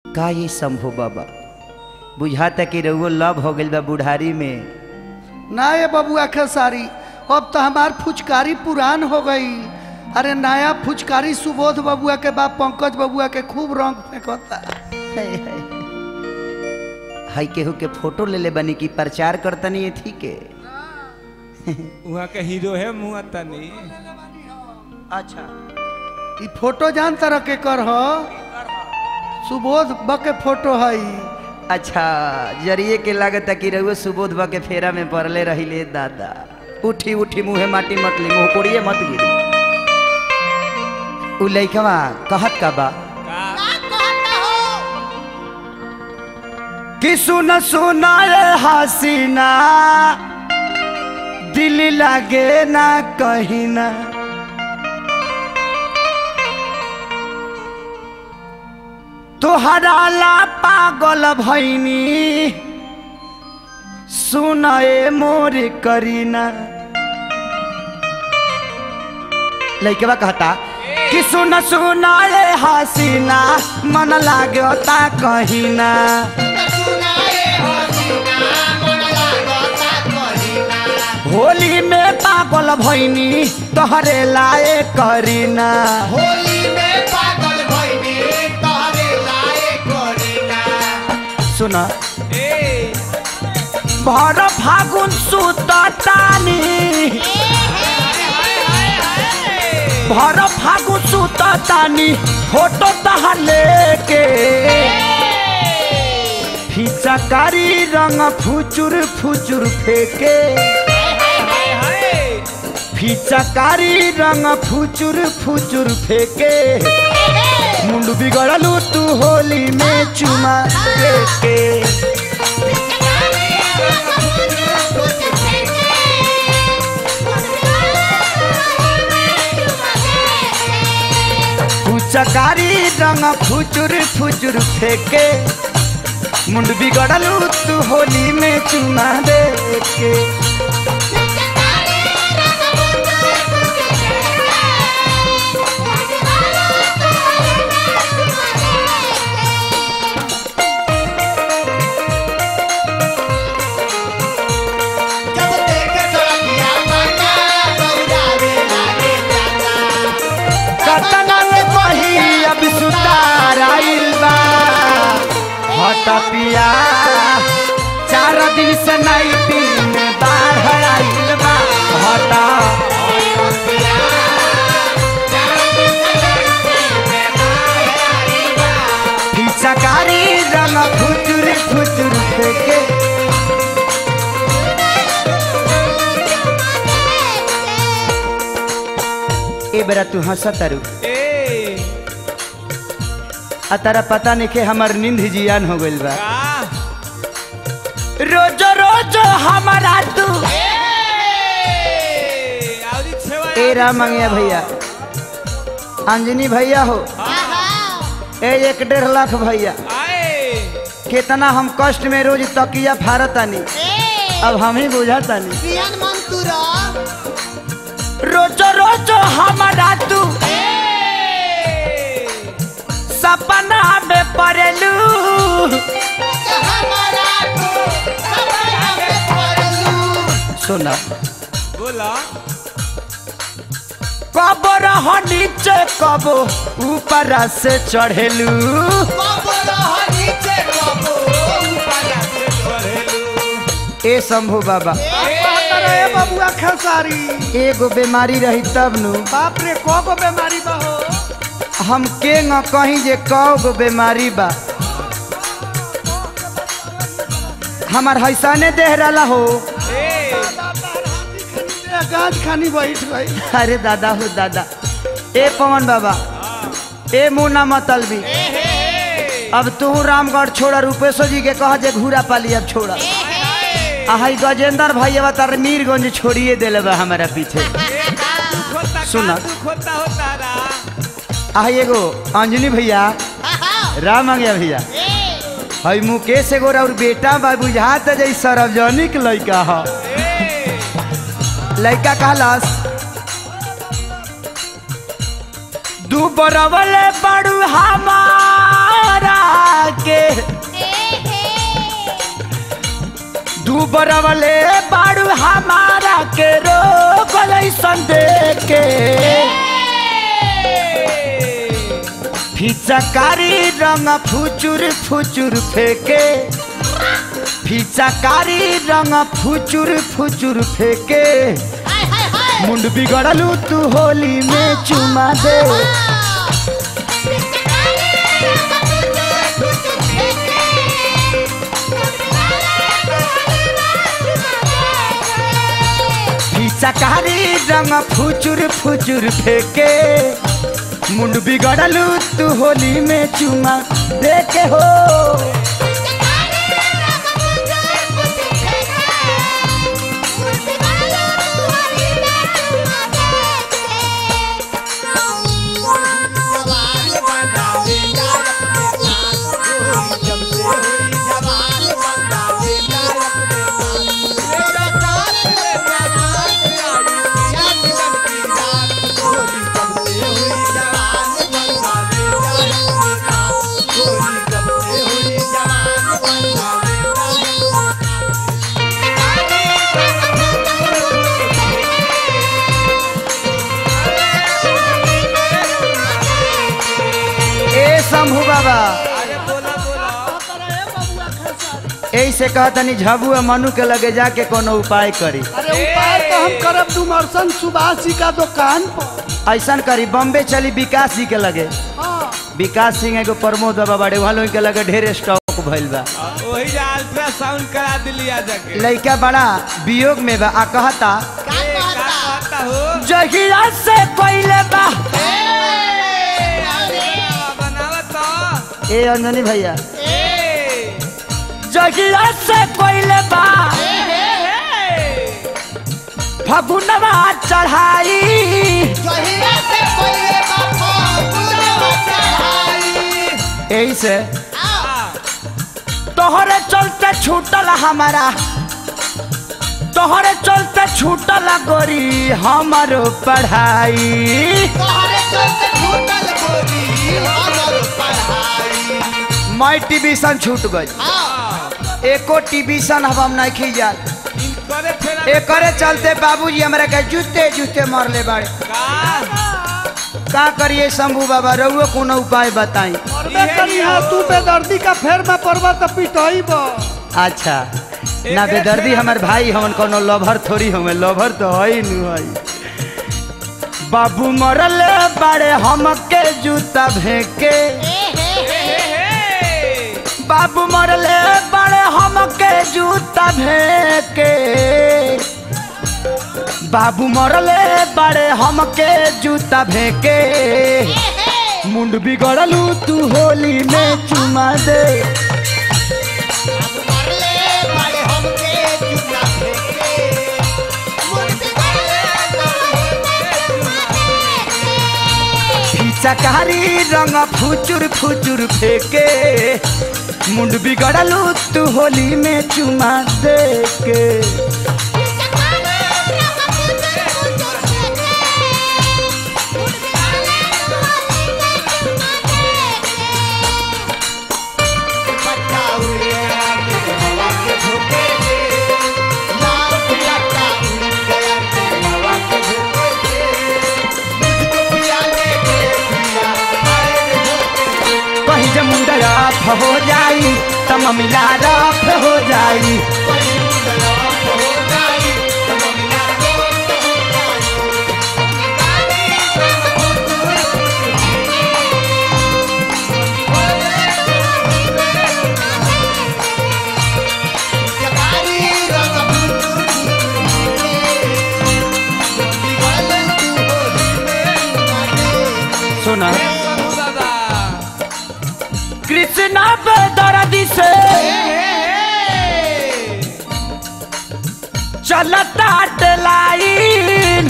का ये शंभू बाबा बुझाता कि रउआ लव हो गइल बा बुढ़ारी में। ना ये बबुआ खेसारी अब तो हमार फुचकारी पुरान हो गई। अरे नया फुचकारी सुबोध बबुआ के बाप पंकज बबुआ के खूब रंग फेंकता। हाई केहू के फोटो ले ले बनी की प्रचार करता नहीं है ठीक है। वहाँ के हीरो है मुँह तनी। अच्छा ई फोटो जान तरह के कर हो सुबोध ब के फोटो है। अच्छा जरिए के लागत कि रउआ सुबोध बा के फेरा में पड़ले रहिले दादा। उठी उठी मुँहे माटी मतली मुँह कोड़िए मत गिरी। उ लइकवा कहत का बा कि सुन सुना रे हसीना दिल लागे ना कहीं ना तोहरा ला पागल भैनी सुनाए मोर करीना। लइकवा कहता कि सुन सुना रे हसीना मन लागता कहीं ना होली में पागल भैनी तोहरे लाए करीना। होली में पागल भइनी तोहरे लाए करीना। सुना भर फागुन सुततानी भर फागुन सुततानी फोटो तहा लेके फिचकारी रंग फुचुर फुचुर फेंके फिचकारी रंग फुचुर फुचुर फेंके मुंड बिगड़लू तू होली में चुमा देके। फिचकारी रंग फुचुर फुचुर फेंके मुंड बिगड़लू तू होली में चुमा देके। जब देखे चढ़िया मना दौड़ावे लागे जाता। कतना में कही अब सुतार आइल बा हटा पिया 4 दिन से नहीं दिन बाढ़ आइल बा हटा फिचकारी रंग फुचुर फुचुर फेंके। ए बेरा तू हंसा तारू आ तारा पता नहीं के हमार नींद जियान हो गइल बा। रोज रोज हमारा तू ए राम मंगिया भैया अंजनी भैया हो ए 1.5 लाख भैया कितना हम कष्ट में रोज तकिया फारतानी अब हम ही बुझातानी। रोज रोज हमारा तू सपना में पड़लू सुना बोला कब रह नीचे कब ऊपर से चढ़ेलू। ए शंभू बाबा बबुआ खेसारी एगो बीमारी रही तब नु बाप रे को बीमारी बा हो। हम के न कहीं जे कौ बीमारी बा हमार हैसाने देह रहा हो। गाज खानी बैठ गई। अरे दादा हो दादा ए पवन बाबा ए मुन्ना मतलबी अब तू रामगढ़ छोड़ा रूपेशो जी के कहा जे घूरा पाली अब छोड़ा। आई गजेंद्र भाई अब तार मीरगंज छोड़िए दिले बा हमारा पीछे। सुना आई एगो अंजनी भैया राम आ गया भैया हई मुकेश एगो और बेटा बा बुझात जै सार्वजनिक लड़का ह लड़का कहलास दू बरवल बड़ू हमारा बरवले बाड़ू हमारा के रोग संदेह के फिचकारी रंग फुचुर फुचुर फेंके फिचकारी रंग फुचुर फुचुर फेंके मुंड बिगड़लू तू होली में चुमा दे फिचकारी रंग फुचुर फुचुर फेंके मुंड बिगड़लू तू होली में चुमा दे के हो शंभू बाबा ऐसे कहतनी झबू मनु के लगे जाके कोनो उपाय करी। अरे उपाय तो हम करब डुमरसन सुभाष जी का दुकान पर ऐसा करी बम्बे चली विकास जी के लगे। हाँ विकास सिंह एगो प्रमोद बाबा बड़े वालों के लगे ढेर स्टॉक भइल बा वही अल्ट्रासाउंड करा दिलिया जाके लड़का बड़ा वियोग में बा आ कहता हो जहिया से कोइले बा ए अंजनी भैया जगिया से कोइले बा फगुनवा चढ़ाई यही से तोहरे चलते छूटल हमारा तोहरे चलते छूटल गोरी हमारो पढ़ाई मैं टिबिशन छूट गई एको टिबिशन हम नहीं खींचा एकरे चलते बाबूजी हमरा के जूते जूते मारले बाड़े का करिए शंभू बाबा रहुए कोनो उपाय बताई तू बेदर्दी का फेर में पड़वा तो पिटाई बा। अच्छा ना बेदर्दी हमार भाई हमन कोनो लवर थोड़ी हमें लवर तो है नु है बाबू मरल बाड़े हमके जूता फेंके बाबू मरले बड़े हमके जूता फेंके बाबू मरले बड़े हमके जूता फेंके मुंड बिगड़लू तू होली में चुमा दे चकारी रंग फुचुर फुचुर फेंके मुंड बिगड़लू तू होली में चुमा दे के राफ हो जाई तम मिला राफ हो जाई सुना कृष्णा बेदर्दी से चलता लाइन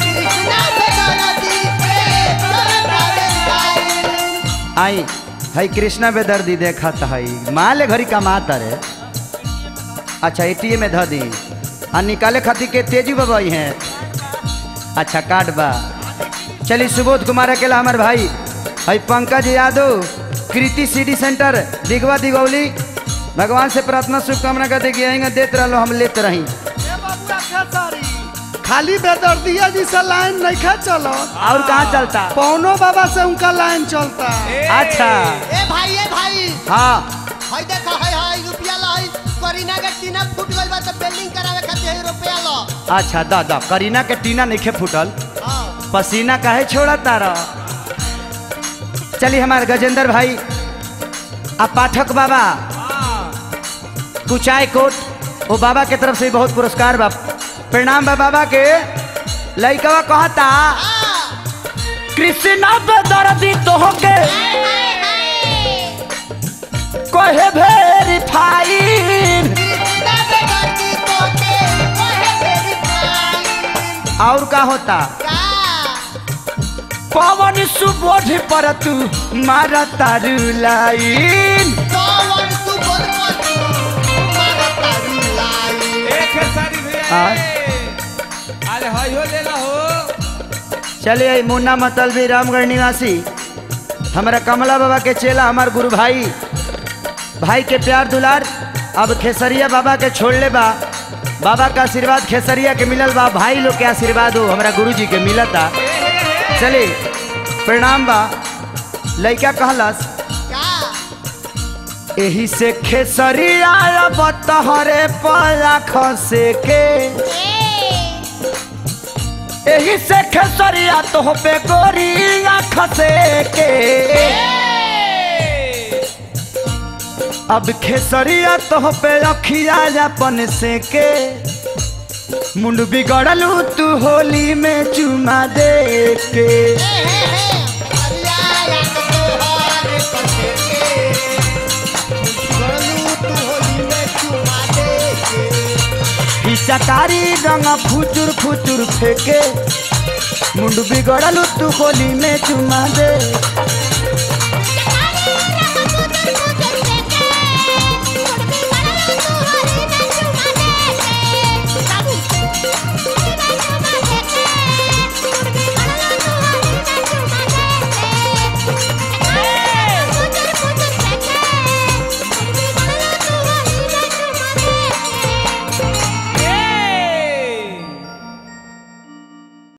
आई है कृष्णा बेदर्दी देखा था माले घड़ी कमाता रे। अच्छा एटीएम में ध दी आ निकाले खातिर के तेजी बाबा हैं। अच्छा कार्ड बा चलिए सुबोध कुमार अकेला हमारे भाई है पंकज यादव कृति सिटी सेंटर दिगवा दिगौली भगवान से प्रार्थना शुभकामना करते कि आएंगे देते रहो हम लेते रही। ए बबुआ खेसारी खाली बेदर्दिया जी से लाइन नहीं खा चलो और कहाँ चलता? पौनो बाबा से उनका लाइन चलता। अच्छा ए भाई हाँ हाय देखा हाय रुपया ला हाय करीना के टीना फूट गइल बा त बिल्डिंग करावे खातिर रुपया ला। अच्छा दा करीना के टीना नहीं फूटल, हां पसीना काहे छोड़ा तारा। चलिए हमारे गजेंद्र भाई आ पाठक बाबा कुचाय कोट वो बाबा के तरफ से बहुत पुरस्कार बा, प्रणाम बा बाबा के। लइकवा कहता कृष्णा पे दर्दी तो होके कहे वेरीफाइन और का होता पवन सुबोध पर तू मारा तारू लाइन। आज हो ले ला हो। चलिए मुन्ना मतलबी रामगढ़ निवासी हमारा कमला बाबा के चेला हमार गुरु भाई के प्यार दुलार अब खेसरिया बाबा के छोड़ ले बा। बाबा का आशीर्वाद खेसरिया के मिलल बा, भाई लोग के आशीर्वाद हो हमारा गुरु जी के मिलता। चलिए प्रणाम बा। लइका कहलस एही से खेसरिया बतहरे पला खसे के, एही से खेसरिया तो पे गोरिया खसे के। अब खेसरिया तो पे अखिया अपन से के, मुंड बिगड़लू तू होली में चुमा दे के। चकारी रंग फुचुर फुचुर फेंके, मुंड बिगड़लू तू होली में चुमा दे।